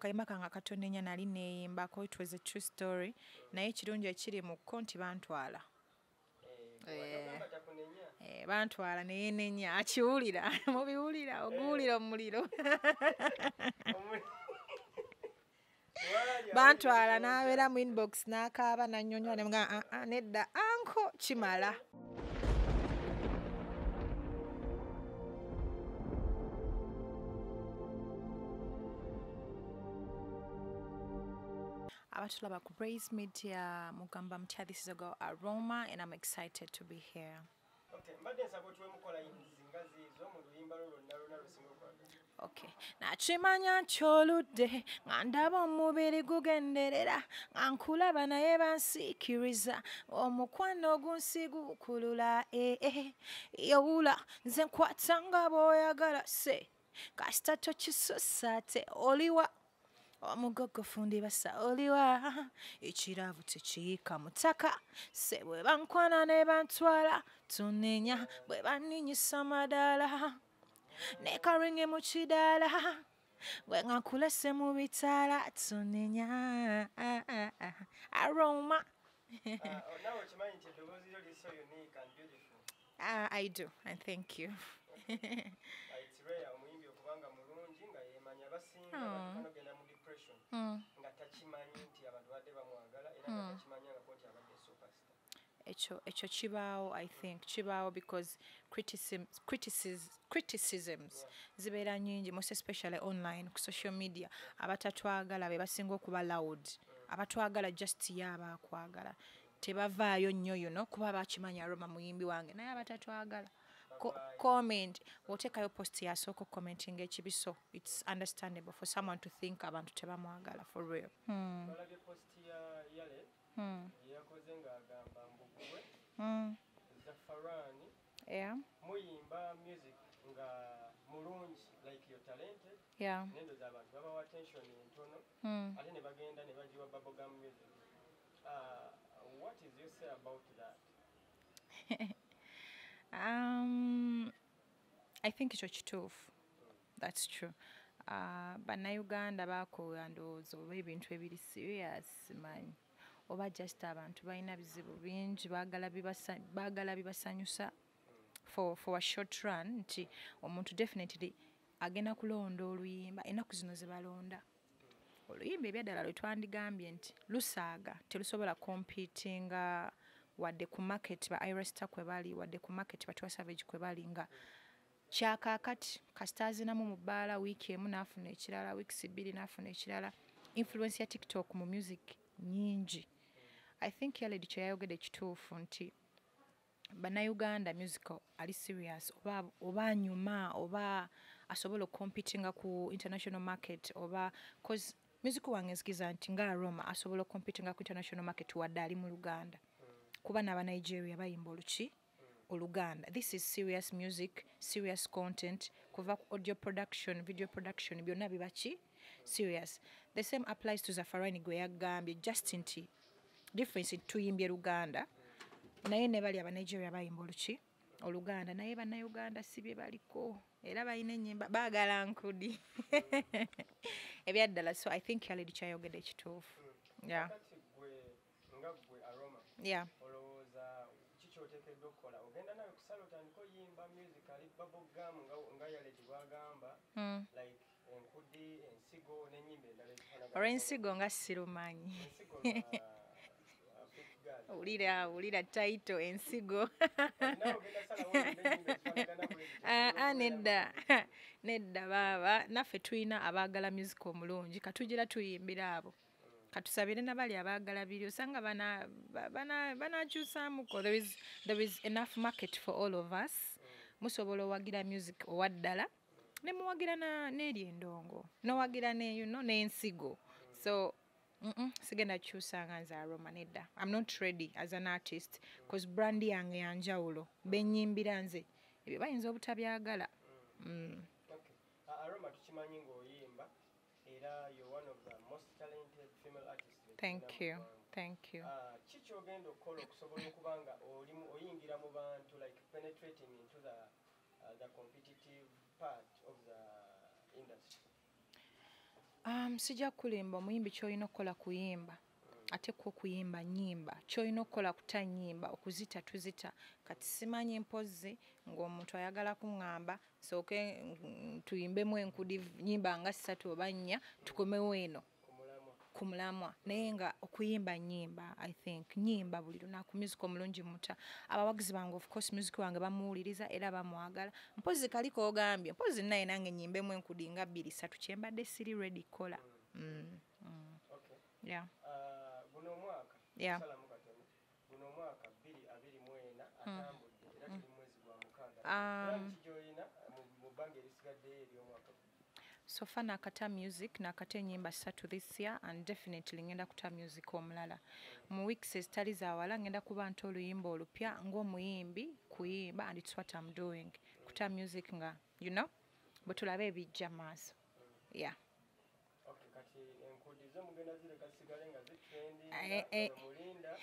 akayimba kange akatonenya nali neeyimbako, it was a true story naye ekirungi ekiri mu kko nti bantwala bantwala neyeenenya akiwulira mubiwulira oguwulira omuliro bantwala n'abeera mu inbox n'akaaba nannyonnyola ne mugaa nedda anko kimala. Abatulaba ku Praise Media mugamba mutya, this is a girl Aroma and I'm excited to be here. Okay. Nakimanya nkyoludde nga ndaba omubiri gugenderera nga nkulaba naye bansiikiriza omukwano ogunsigukulula yowula nze nkwata nga bw'oyagala se kasita tokisussa ate oliwa omugogofu ndibasa oliwa ekiraavu tekiyiika mutaka se bwe bankwana ne bantwala tunenya bwe banninyisa madaala ne karinge mu kidaala bwe nga nkulese mu bitaala tunenya Aroma. I do, and thank you. Ekyo kibaawo, I think kibaawo because criticisms zibeera nyingi, most especially online ku social media. Abatatwagala be basinga okuba loud, abatwagala just y'abaakwagala tebavaayo nnyo kuba bakimanya Aroma muyimbi wange, naye abatatwagala comment otekayo post yasooka commenting ekibiso. It's understandable for someone to think abantu tebamwagala for real. Yeah. Muyimba music nga mulungi like you're talented. Yeah. Nendo za abantu baba attention entono. Ate ne bagenda ne bajiwa bubblegum music. What is you say about that? I think ekyo kituufu. That's true. Bannayuganda baakoowa ndowooza oba ebintu ebiri serious manyi oba just abantu balina bizibu bingi baagala bibasanyusa for a short run nti omuntu definitely agenda kulonda oluyimba ennaku zino ze balonda oluyimba ebyaddala lwe twandigambye nti lusaaga terusobola competinga wadde ku market ba Iresta kwe bali wadde ku market ba Tiwa Savage kwe bali nga kyakaakati kasita azinamu mu bbaala wiiki emu n'afuna ekirala wiikisi bbiri n'afuna ekirala. Influence ya TikTok mu music nyingi. I think Yaledi kye yayogedde kituufu nti bannayuganda musical ali serious oba anyuma oba asobola okompitinga ku international market oba cause music wange nzikiza nti nga Aroma asobola okompitinga ku international market wadde ali mu Luganda kuba n'aba Nigeria bayimba oluki Oluganda. This is serious music, serious content, kuva audio production, video production byonna bibachi serious. The same applies to Zafarani gwe yagambye just nti difference tuyimbye Luganda naye ne bali aba Nigeria bayimba oluki Oluganda naye bannayuganda si bye baliko era balina ennyimba baagala nkudi ebyaddala. So I think Yaledi kyayogedde ekituufu. Yeah. Yeah. Olw'ensigo nga sirumanyi. Ulira title ensigo. Nedda baba naffe tulina abaagala music omulungi katugira tuyimbira abo katusabire nabali abaagala biri osanga banakyusaamuko. There is enough market for all of us. Musobola owagira music owaddala ne muwagira n'eri endongo n'owagira n'ensigo. So sigenda kyusanga nze Aroma nedda. I'm not ready as an artist because brand yange yanjawulo benyimbira nze ebyo bayinza obutabyagala. Aroma tukimanyi ng'oyimba era you're one of the most talented female artists. Thank you. Thank you. Kiki ogenda okukola okusobola okuba nga oyingira mu bantu like penetrating into the competitive part of the industry? Sijja kulimba omuyimbi ky'olina okukola kuyimba ate ko kuyimba nnyimba ky'olina okukola kuta nnyimba okuzita tuzita kati simanyi mpozi ng'omuntu ayagala kuŋŋamba sooke tuyimbemu enkudi nnyimba nga 3 oba 4 tukomewo eno ku mulamwa naye nga okuyimba nnyimba I think nnyimba buli lunaku music omulungi muta abawagizi bange of course music wange bamuwuliriza era bamwagala mpozi kaliko ogambye mpozi naye nange nyimbemu enkudi nga 2 3 kyembadde siri ready kola Okay. yeah Guno mwaka Yeah. salamu katono guno mwaka 2024 atambudde era tuli mwezi gwa mukaaga era kijoyina mu bbanga erisigadde eri omwaka so far nakata music nakata enyimba 3 this year and definitely ngenda kuta music omulala mu weeks ezitali zawala ngenda kuba nti oluyimba olupya ng'omuyimbi kuyimba and it's what I'm doing kuta music nga you know bwe tulabe ebijja maaso yeah Okay, kati enkudi zo mugenda zireka sigale nga zitrendi mulinda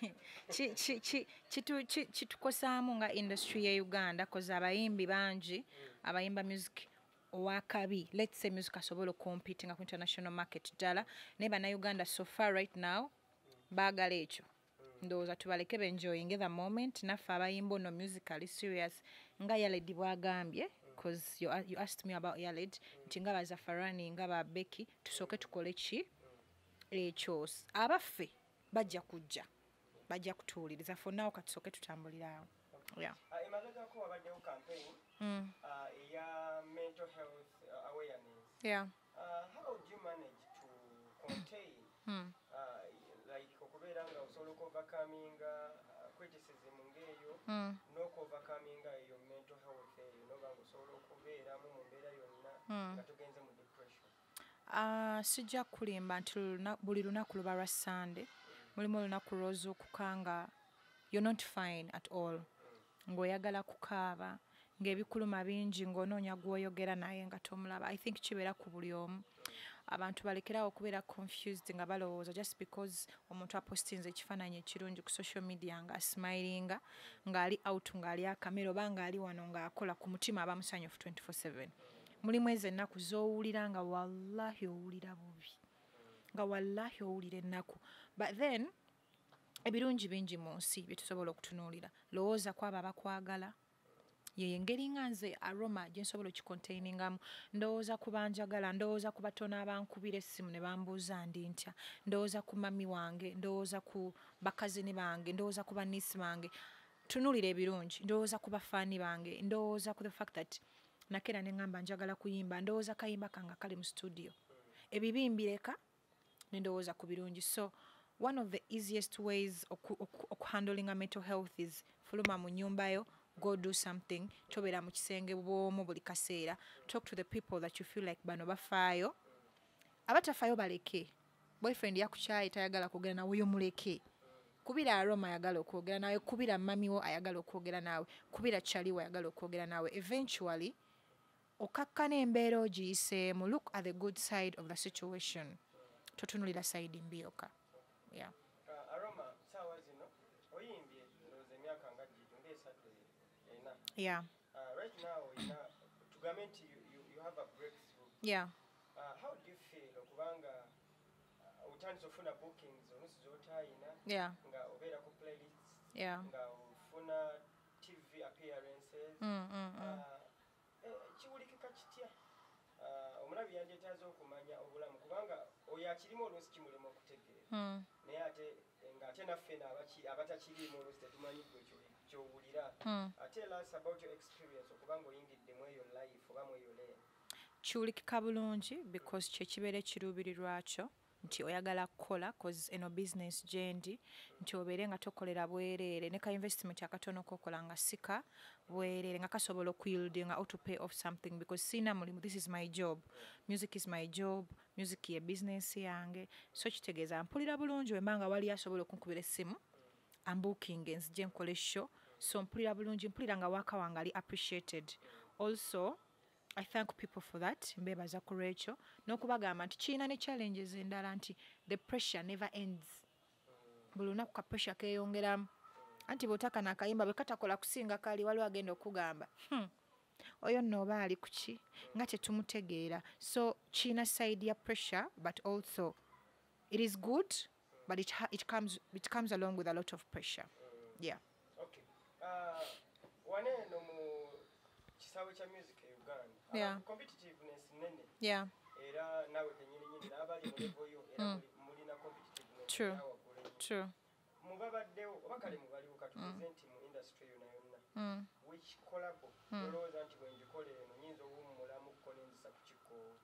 kitukosaamu nga industry ya Uganda koza abayimbi bangi abayimba music owakabi let's say music asobola competing ku international market ddala naye bannayuganda so far right now baagala ekyo ndowooza tubaleke benjoying the moment naffe abayimba ono musically serious nga Yaled bwagambye because you asked me about Yaled nti nga bazafarani nga ba Becky tusooke tukole ki ekyo abaffe bajja kutuwuliriza for now katusooke tutambulirawo yeah emabegako wabaddewo campaign eya mental health awareness yeah how would you manage to contain like okubeera nga osobola overcoming criticism ng'eyo n'okuovercoming eyo mental health eyo noba nga osobola okubeeramu mu mbeera yonna nga tugenze mu depression sijja kulimba nti buli lunaku luba lwa Sunday mulimu olunaku lw'ozuukuka nga you're not fine at all ng'oyagala kukaaba ng'ebikuluma bingi ng'onoonya gw'oyogera naye nga tomulaba I think kibeera ku buli omu abantu balekerawo okubeera confused nga balowooza just because omuntu apostinze ekifaananyi ekirungi ku social media nga asmilinga ng'ali out ng'ali akamera oba ng'ali wano ng'akola ku mutima aba musanyufu 24/7 mulimu ezo ennaku z'owulira nga wallahi owulira bubi nga wallahi owulira ennaku but then ebirungi bingi mu nsi bye tusobola okutunuulira lowooza ku abo abakwagala ye engeri nga nze aroma gye nsobola okikontainingamu ndowooza ku banjagala ndowooza ku batono abankubira essimu ne bambuuza ndi ntya ndowooza ku mami wange ndowooza ku bakazini bange ndowooza ku baniisi bange tunuulira ebirungi ndowooza ku bafaani bange ndowooza ku the fact that nakera ne ngamba njagala kuyimba ndowooza kayimba kange kali mu studio ebibi mbireka ne ndowooza ku birungi so one of the easiest ways okuhandling a mental health is fuluma mu nyumbayo go do something tobeera mu kisenge bwomu buli kaseera talk to the people that you feel like bano bafaayo abatafaayo baleke boyfriend yakukyaye tayagala kwogera nawe yomuleke kubira aroma ayagala okwogera nawe kubira mamiwo ayagala okwogera nawe kubira chaliwo ayagala okwogera nawe eventually okakkana embeera ogiyiseemu look at the good side of the situation totunulira side mbioka yeah aroma saawa zino oyimbye ndowooza emyaka nga gito ng'esatu ena yeah right now tugambe nti you have a breakthrough yeah how do you feel okubanga utandise ofuna bookings oluusi z'otayina yeah nga obeera ku playlists yeah nga ofuna TV appearances kiwulikika kitya omulabi yandyetaaze okumanya obulamu kubanga oyo akirimu oluusi kimulema okutegeera naye ate naffe abatakirimu oluusi tetumanyi gwe kyowulira tell us about your experience okubanga oyingiddemu eyo life oba mu eyo lane kiwulikika bulungi because kyekibeera ekiruubirirwa kyo nti oyagala kukola cause eno business gyendi nti obeere nga tokolera bwereere ne ka investment akatono kokola nga sika bwereere nga kasobola okuyielding out to pay off something because sina mulimu this is my job music is my job music ye business yange so kitegeeza mpulira bulungi wembanga wali asobola okunkubira essimu ambooking nzije nkole show so mpulira bulungi mpulira nga waka wange ali appreciated also I thank people for that mbebaza ku Rachel n'okubagamba nti kiina ne challenges endala nti the pressure never ends buli lunaku ka pressure keeyongeramu anti bw'otaka n'akayimba bwe katakola kusinga kali waliwo agenda okugamba oyo nno oba ali ku ki nga tetumutegeera. So kiina side ya pressure, but also it is good, but it comes along with a lot of pressure. Yeah. Okay. Wane no mu kisawe kya music e Uganda. Yeah. Competitiveness nene. Yeah. Era nawe kenyini nyini n'abali mu level yo era mulina competitiveness. True. True. Mubabaddewo oba kale mubaliwo katupresent mu industry yonna yonna. Which collab olowooza nti bwe njikola eno nyinza obuwummulamu kukola enzisa ku kikoowa.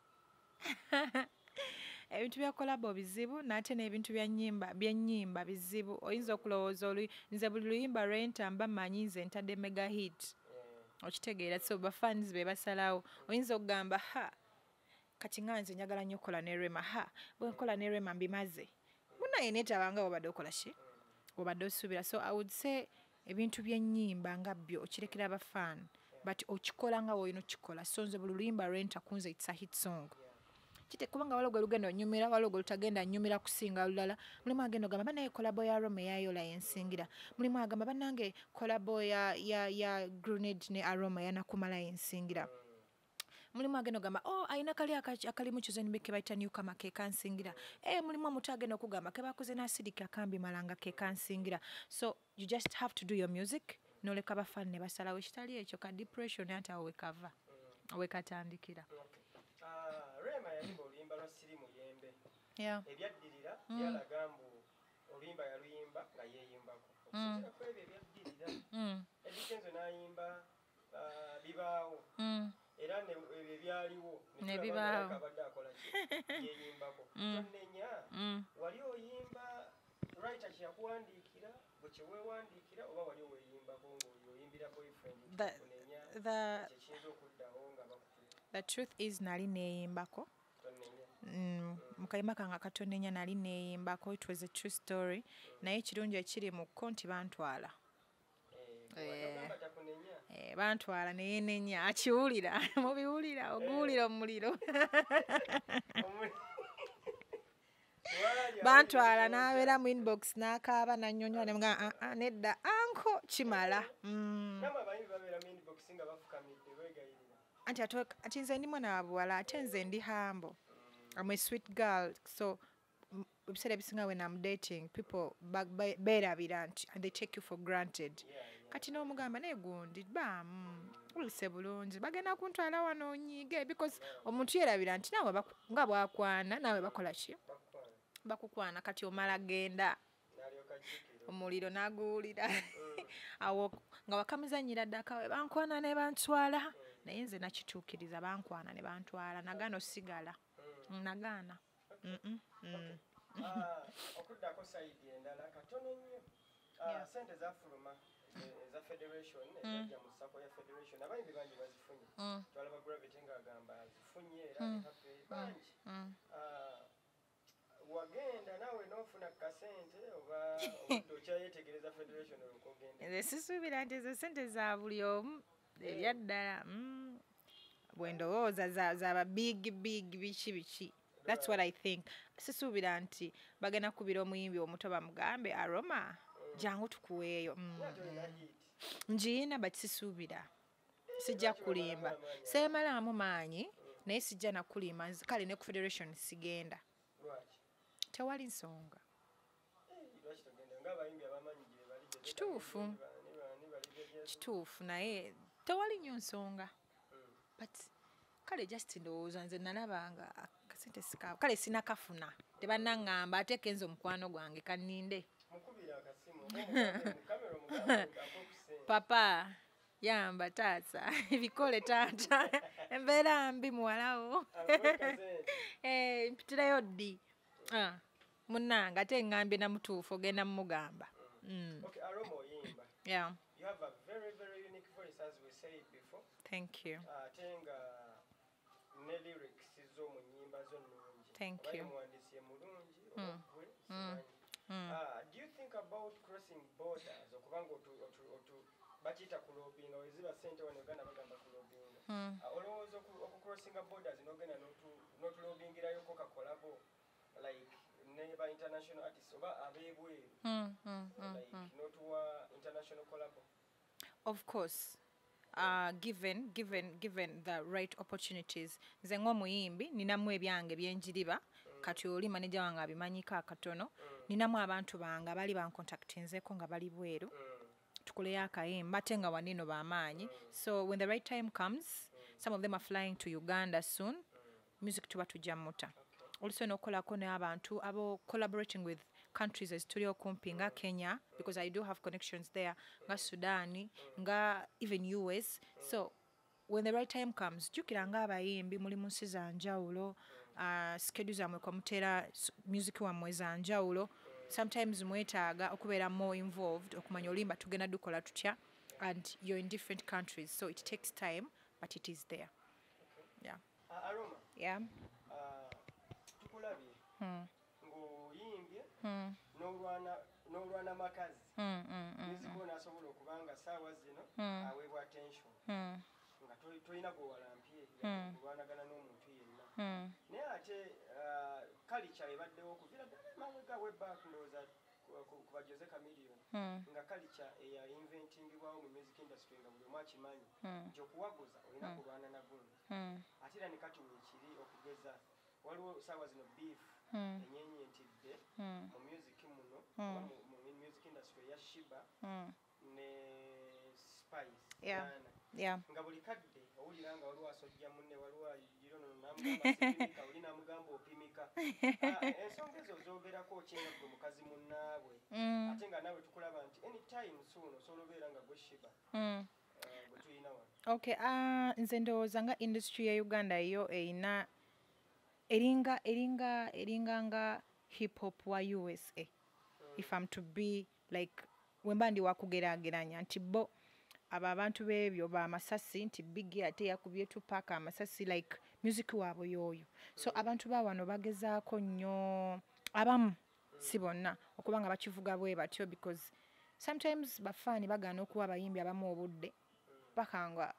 Ebintu bya kolabo bizibu n'ate n'ebintu byennyimba bizibu. Oyinza okulowooza nze buli luyimba lwentamba mmanyi nze ntadde mega hit. Okitegeera, so bafans be basalawo. Oyinza okugamba kati nga nze njagala nnyo okukola ne Rema, bwe nkola ne Rema mbimaze. Munaye neetabanga obadde okola ki? Obadde osuubira. So I would say ebintu by'ennyimba nga byo okirekera abafan, but okikola nga woolina okikola. So nze buli luyimba lwenta kunze it's a hit song. Kubanga waliwo gwe lugenda onnyumira, waliwo gwe lutagenda nnyumira kusinga lulala. Mulimu agenda ogamba banaye kolabo ya Roma eyayola yensingira. Mulimu agamba bannange kolabo ya Grenade ne Aroma yanakumala yensingira. Mulimu agenda ogamba ayina kali akalimu kizeni ke bayita Newcomer ke kansingira. Mulimu omutu agenda okugamba ke bakoze n'asidika akambi malanga ke kansingira. So you just have to do your music. Noleka abafan ne basalawo ekitali ekyo ka depression ate awo wekava. Wekatandikira. Rema yayimba oluyimba lwa Sirimu Yembe. Yeah. Ebyaddirira byalaga mbu oluyimba yaluyimba nga yeeyimbako. Okusinziira ku ebyo ebyaddirira Edikenzo n'ayimba bibaawo. Era ebyo byaliwo ne bibaawo abadde akola yeeyimbako. Tonnenya wali oyimba writer kyeyakuwandiikira bwe kyeweewandiikira oba wali weeyimbako ng'oyimbira boyfriend kyekiyinza okuddawo nga The truth is nali neeyimbako. Mu kayimba kange akatonnenya nali neeyimbako. It was a true story. Naye ekirungi ekiri mu kko nti bantwala. Bantwala ne yeenenya akiwulira. Mubiwulira oguwulira omuliro. Bantwala n'abeera mu inbox n'akaaba n'annyonnyola ne muga nedda anko kimala. Ati nze ndi mwana wa buwala ate nze ndi humble. I'm a sweet girl. So ebiseera ebisinga when I'm dating people beerabira nti and they take you for granted. Kati n'omugamba naye gundi ulise bulungi bagenda kuntwala wano onyiige because omuntu yeerabira nti naawe nga bwakwana naawe bakola ki? Bakukwana kati omala genda. Omuliro n'aguwulira. Awo nga wakamuzannyira ddaka bankwana ne bantwala. Naye nze nakituukiriza bankwana ne bantwala nagaana osigala. Nagaana. Okuddako sayidi endala katono nnyo. Sente zafuluma eza federation ezajja mu ssako ya federation abayimbi bangi bazifunye. Twalaba Gravity ng'agamba azifunye era bangi. Wagenda naawe n'ofuna kasente oba okyayetegereza federation olukogenda? Nze sisuubira nti ezo sente za buli omu ebyaddala bwe ndowooza zaba big biki. That's what I think. Sisuubira nti bagenda kubira omuyimbi omuto bamugambe Aroma jangu tukuweeyo. Njiina but sisuubira. Sijja kulimba. Seemalaamu maanyi naye sijja nakulimba. Kale ne ku federation sigenda. Tewali nsonga. Kituufu naye tewali nnyo nsonga. But kale just ndowooza nze nalabanga akasente sikaabo kale sinakafuna tebannangamba ate Kenzo mukwano gwange kanninde. Papa yamba taata ebikole taata embeera mbi muwalawo. Mpitirayo ddi. Munnanga ate ngambye namutuufu ogenda mumugamba. Yeah. You have a very, very unique voice, as we said before. Thank you. Tenga ne lyrics zo mu nnyimba zo nnungi. Thank you. Do you think about crossing borders? Okubanga bakiyita kulobinga weziba ssente wano Uganda bagamba kulobinga. Olowooza okucrossinga borders n'ogenda n'otulobingirayo Coca-Colabo like neighbor international artists oba abeebweru like n'otuwa international collabo? Of course. given the right opportunities. Nze ng'omuyimbi ninamu ebyange byenjiriba kati oli manager wange abimanyiko akatono ninamu abantu bange abali bancontactinzeko nga bali bweru tukoleyo akayimba ate nga wanino b'amaanyi. So when the right time comes, some of them are flying to Uganda soon, music tuba tujja muta. Also n'okolako n'abantu abo collaborating with countries ezituli okumpi nga Kenya, because I do have connections there, nga Sudan, nga even US. So when the right time comes, jukira nga abayimbi muli mu nsi za njawulo, schedule zammwe kwa mutera music wammwe za njawulo. Sometimes mwetaaga okubeera more involved okumanya olimba tugenda dukola tutya, and you're in different countries, so it takes time, but it is there. Yeah. Aroma. Yeah. Tukulabye. Ng'oyimbye n'olwana makazi. Music onaasobola okubanga saawa zino aweebwa attention. Nga tolina gwewalampye kulwanagana n'omuntu yenna. Naye ate culture ebaddewo okuviira ddala emabega w'ebback ndowooza kuba Jose Chameleone nga culture eyainventingibwawo mu music industry nga buli omu akimanyi nti okuwaguza olina kulwana na gundi. Ate era ne kati weekiri okugeza waliwo saawa zino beef enyenyentidde mu music muno oba mu music industry eya Shiba ne Spice. Nga buli kadde owulira nga waliwo asojja munne waliwo yirono namugamba sipimika oli namugamba opimika. Ensonga ezo zoogerako okyenga gwe mukazi munnaabwe ate nga naawe tukulaba nti anytime soon osobola obeera nga gwe Shiba gwe tulina wano. Okay, nze ndowooza nga industry ya Uganda yo eyina eringa nga hip hop wa USA. If I'm to be like wemba ndi wakugeraageranya nti bo abo abantu b'ebyo b'amasasi nti Biggie ate yakubye Tupac amasasi, like music waabwe yoyo. So abantu ba wano bagezaako nnyo, abamu si bonna okuba nga bakivuga bwe batyo, because sometimes bafaani bagaana okuwa abayimbi abamu obudde paka nga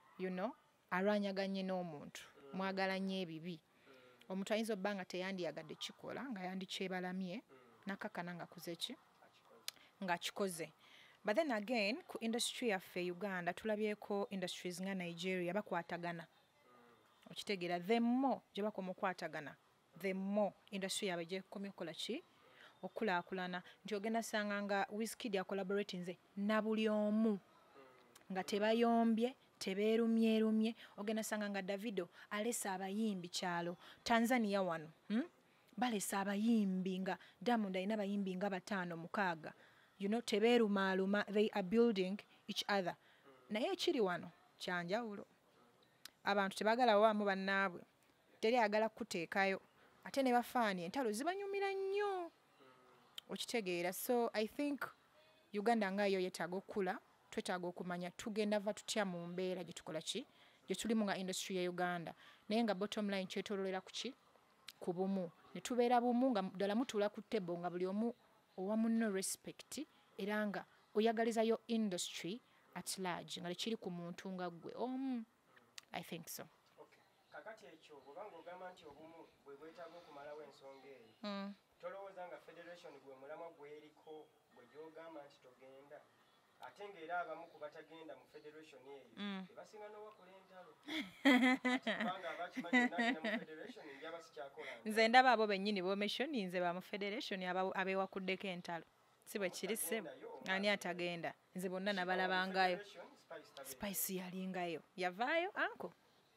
alwanyaganye n'omuntu mwagalanye ebibi. Omuntu ayinza obba nga teyandiyagadde kikola nga yandikyebalamye nakakana nga kuze ki nga kikoze. But then again ku industry yaffe Uganda tulabyeko industries nga Nigeria bakwatagana. Okitegeera the more gye bakoma okwatagana the more industry yaabwe gye komye kola ki okulaakulana. Nti ogenda sanga nga Wizkid ya collaboratinze na buli omu nga tebayombye tebeerumye. Ogenda sanga nga Davido alesa abayimbi kyalo Tanzania wano balesa abayimbi nga Diamond alina abayimbi nga 5-6. Tebeerumaaluma, they are building each other. Naye ekiri wano kyanjawulo. Abantu tebagala wamu bannaabwe, teri agala kuteekayo, ate ne bafaani entalo zibanyumira nnyo. Okitegeera. So I think Uganda nga yo yetaaga okula, twetaaga okumanya tugenda va tutya mu mbeera gye tukola ki gye tulimu nga industry ya Uganda. Naye nga bottom line kyetoololera ku ki ku bumu. Ne tubeera bumu nga ddala mutuula ku table nga buli omu owa munno respect era nga oyagalizayo industry at large nga lekiri ku muntu nga gwe omu. I think so. Okay. Kakati ekyo bw'obanga ogamba nti obumu bwe bwetaaga okumalawo ensonga eyo tolowooza nga federation gwe mulamwa gweriko bwe gy'ogamba nti togenda ate ng'era abamu ku batagenda mu federation eyo tebasinga n'owakula entalo kubanga abakimanyi nakina mu federation ndyaba sikyakola. Nze ndaba abo bennyini bometioninze ba mu federation abeewakuddeko entalo. Si bwe kiri ssebo ani atagenda. Nze bonna nabalabangayo. Spice yalingayo yavaayo anko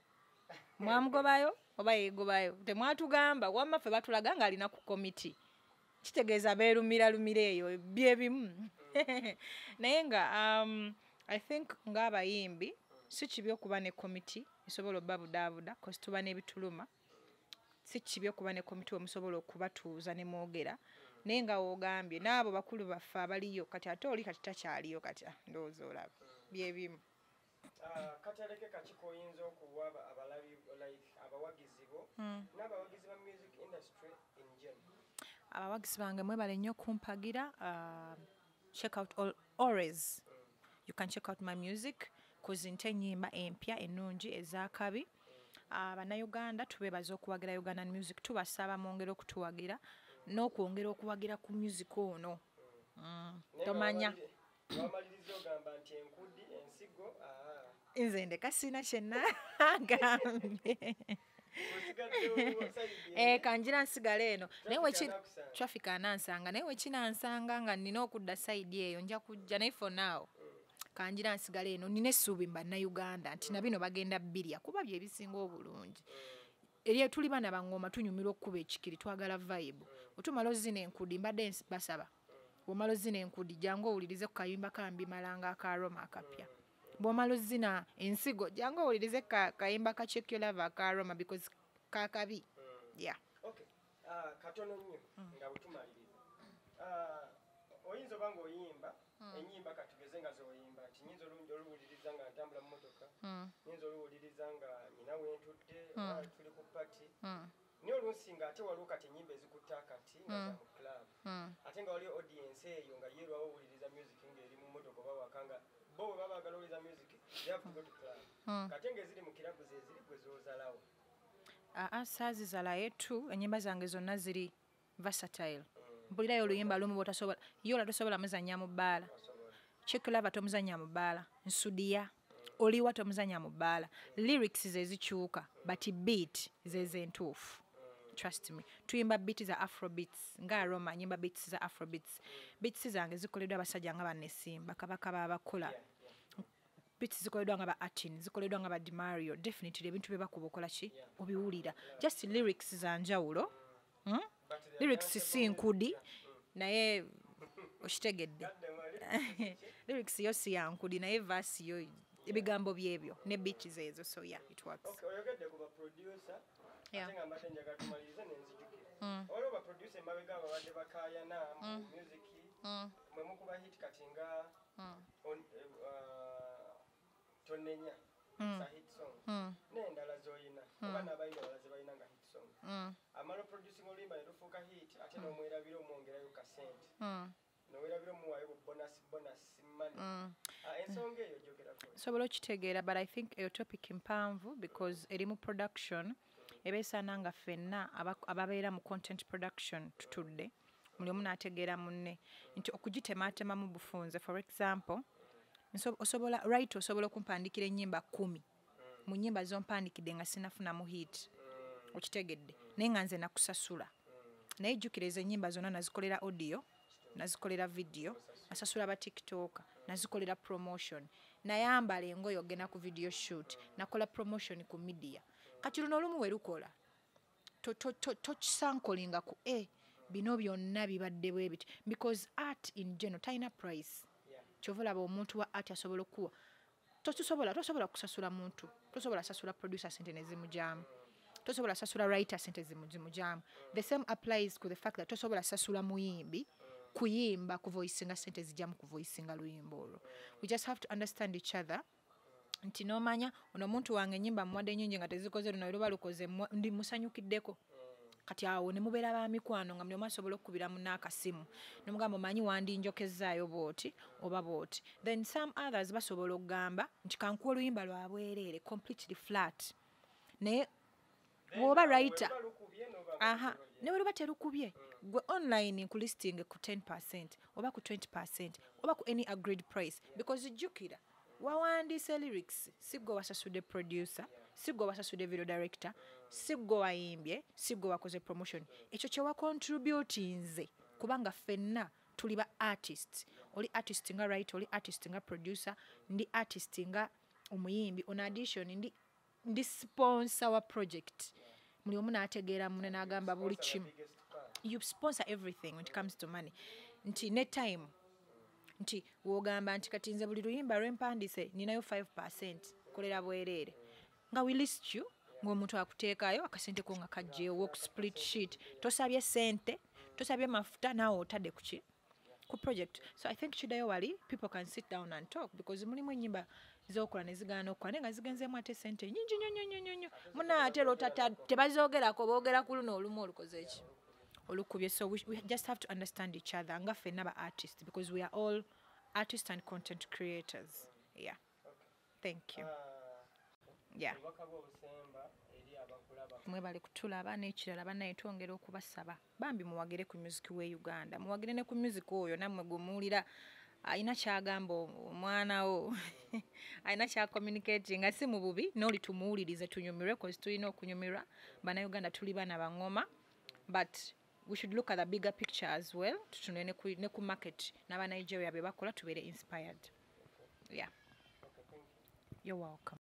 mwamugobayo oba yeegobayo temwatugamba wamma ffe batulaga nga alina ku komiti kitegeeza beerumira eyo byebimu. Naye nga I think ng'abayimbi si kibi okuba ne komiti esobola obbabudaabuda kosi tuba n'ebituluma. Si kibi okuba ne komiti omusobola okubatuuza ne mwogera. Naye nga woogambye n'abo bakulu baffe abaliyo kati ate oli kati takyaliyo kati ndowooza olaba byebimu. Kataleke kaki koyinza okuwa abalabi like abawagizi bo n'abawagizi ba music industry in general? Abawagizi bange mwebale nnyo kumpagira. Check out always you can check out my music cause nte ennyimba empya ennungi ezaakabi. Bannayuganda tubeebaza okuwagira Ugandan music, tubasaba mwongere okutuwagira n'okwongera okuwagira ku music ono. Tomanya wamaliriza ogamba nti enkudi ensigo nze ndeka sina kyenagambye kanjira nsigala eno naye traffic anansanga naye wekinansanga nga nina okudda side eyo nja kujja naye for now kanjira nsigala eno nina essuubi mba Uganda nti nabino bagenda bbirya kuba bye bisinga obulungi eri tuli bana bangoma tunyumirwa okukuba ekikiri twagala vibe otumala ozina enkudi mbadde basaba bw'omala ozina enkudi jangu owulirize ku kayimba kambi malanga akaroma akapya bw'omala ozina ensigo jangu owulirize kayimba ka check your love akaroma because kakabi yeah okay katono nnyo nga butumaliriza oyinza oba ng'oyimba enyimba katugeze nga zoyimba nti nyinza oluwuliriza nga ntambula mu motoka nyinza oluwuliriza nga nyina wentudde tuli ku pati niyo oluusi nga ate waliwo kati enyimba ezikutta kati nga za mu club ate nga waliwo audience eyo nga yeerwawo owuliriza music ng'eri mu motoka oba waka nga bo bwe baba bagala owuliriza music they have to go to club kate ng'eziri mu kirabu zeziri gwe zoozalawo saazizalayo tu enyimba zange zonna ziri versatile mpulirayo oluyimba lumu bwotasobola yola tosobola muzannya mu bbaala chekulava tomuzannya mu bbaala nsudiya oliwa tomuzannya mu bbaala lyrics zezikyuka but beat zezentuufu trust me tuyimba beat za afrobeats nga aroma nyimba beats za afrobeats beats zange zikoleddwa abasajja nga bannesimba kabaka babakola beats zikoleddwa nga ba Atin zikoleddwa nga ba Dimario definitely ebintu bye bakuba okola ki obiwulira just lyrics za njawulo lyrics si nkudi naye okitegedde lyrics yo si yankudi naye verse yo ebigambo byebyo ne beats ezo so yeah it works okay oyogedde ku ba producer ate nga mbadde njagala tumalirize nenzijukira waliwo ba producer emabega babadde bakaayana mu music mwe mukuba hit kati nga tonenya sa hit song n'endala zoyina oba n'abayina balala ze balina nga hit song amala producing oluyimba ne lufuuka hit ate n'omwerabira omwongerayo ka sente n'owerabira omuwaayo bu bonus money ensonga eyo gyogerako sobola okitegeera but I think eyo topic mpanvu because erimu production ebeesaana nga ffenna ababeera mu content production tutudde buli omu n'ategeera munne nti okugitemaatemamu bufunze for example osobola okumpandikira ennyimba 10 mu nnyimba zompandikidde nga sinafunamu hit okitegedde naye nga nze nakusasula naye jjukira ezo ennyimba zonna nazikolera audio nazikolera video nasasula ba tiktok nazikolera promotion nayambala engoye ogenda ku video shoot nakola promotion ku media kati luno olumu werukola tokisankolinga ku bino byonna bibadde bwe biti because art in general talina price kyovulaba omuntu wa art asobola okuwa tosobola kusasula muntu tosobola sasula producer sente nezimujaamu tosobola sasula writer sente zimujaamu the same applies to the fact that tosobola sasula muyimbi kuyimba kuvoicinga sente zijjamu kuvoicinga luyimba olwo we just have to understand each other nti nomanya ono omuntu wange ennyimba muwadde nnyingi nga tezikoze luno luba lukoze ndi musanyukiddeko kati awo ne mubeera ba mikwano nga muli asobola okukubira munaakasimu nomugamba omanyi wandinjokezaayo booti oba booti then some others basobola okugamba nti kankuwa oluyimba lwa bwereere completely flat naye bw'oba writer ne bwe luba terukubye gwe online ku listing ku 10% oba ku 20% oba ku any agreed price because jjukira wawandiise lyrics si gwe wasasudde producer si gwe wasasudde video director si gwe wayimbye si gwe wakoze promotion ekyo kye wacontributinze kubanga ffenna tuli ba artist oli artist nga writer oli artist nga producer ndi artist nga omuyimbi on addition ndi sponsor wa project muli omu n'ategeera munne n'agamba buli kimu you sponsor everything when it comes to money nti ne time nti wogamba nti kati nze buli luyimba lwempandise ninayo 5% kolera bwereere nga we list you ng'omuntu akuteekayo akasente ko nga kajjeewo work split sheet tosabye sente tosabye mafuta naawe otadde ku project so I think kidayo wali people can sit down and talk because mulimu ennyimba zokola ne zigaana okukola naye nga zigenzeemu ate sente nyingi nnyo muna ate tebazoogerako boogera ku luno olumu olukoze eki olukubye so we just have to understand each other nga ffenna ba artists because we are all artists and content creators yeah thank you yeah mwebale kutulaba n'ekirala bannaye twongera okubasaba bambi muwagire ku music we Uganda muwagire ne ku music oyo nammwe gumuwulira alina kyagamba omwana wo alina kyakommunicating nga si mu bubi n'oli tumuwulirize tunyumirwe cause tulina okunyumirwa bannayuganda tuli bana bangoma but we should look at the bigger picture as well tutunule ne ku market n'aba Nigeria be bakola tubeere inspired. Yeah. You're welcome.